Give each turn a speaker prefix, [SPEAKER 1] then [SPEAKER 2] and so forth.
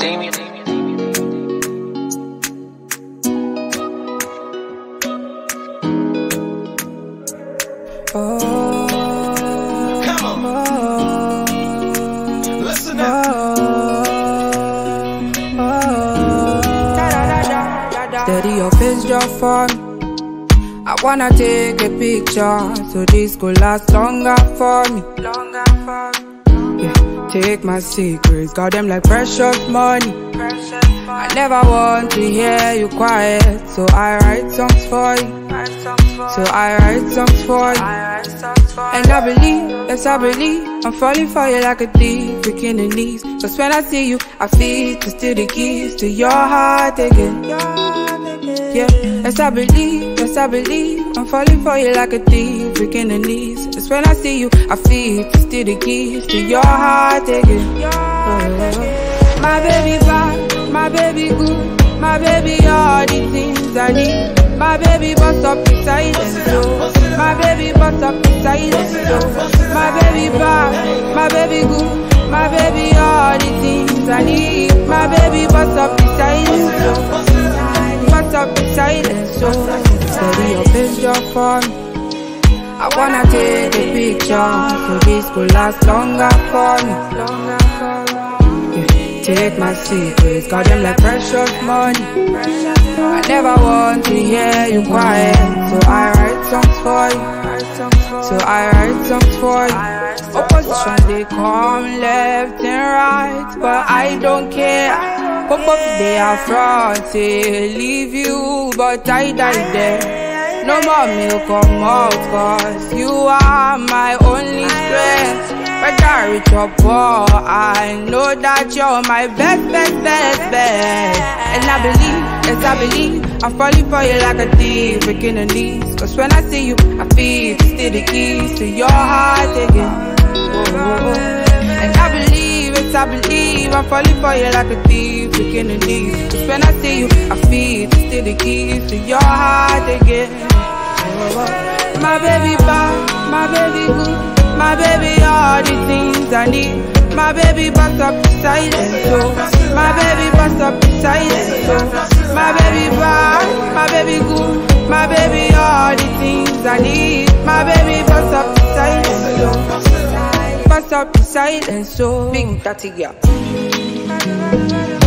[SPEAKER 1] Damie.
[SPEAKER 2] Oh,
[SPEAKER 3] come on. Listen up.
[SPEAKER 2] Steady your face just for me. I wanna take a picture so this could last longer for me. Yeah, take my secrets, got them like precious money. I never want to hear you quiet, so I write songs for you. So I write songs for you. And I believe, yes I believe, I'm falling for you like a thief, breaking the knees. Cause when I see you, I feel to steal the keys to your heart again. Yeah, yes I believe, I'm falling for you like a thief, breaking the knees. Just when I see you, I feel to steal the keys to your heart again. My baby bad, my baby good, my baby all the things I need. My baby bust up the silence, my baby bust up the silence, my baby bad, my baby good, my baby all the things I need. My baby bust up the silence, bust up the silence, steady your picture for me. I wanna take a picture so this could last longer for me. Take my secrets, got them like precious money. I never want to hear you quiet, so I write songs for you. So I write songs for you. Opposition, they come left and right, but I don't care. Pop up, they are front, say leave you, but I die there. No more milk come out, cause you are my only strength. Whether rich or poor, I know that you're my best. And I believe, yes I believe, I'm falling for you like a thief, breaking the knees. Cause when I see you, I feel to steal the keys to your heart again. And I believe, yes I believe, I'm falling for you like a thief, breaking the knees. Cause when I see you, I feel to steal the keys to your heart again. My baby bad, my baby good, my baby all the things I need. My baby bust up the silence, my baby bust up the silence, my baby bad, my baby good, my baby all the things I need. My baby bust up the silence, bust up the silence, big dirty girl.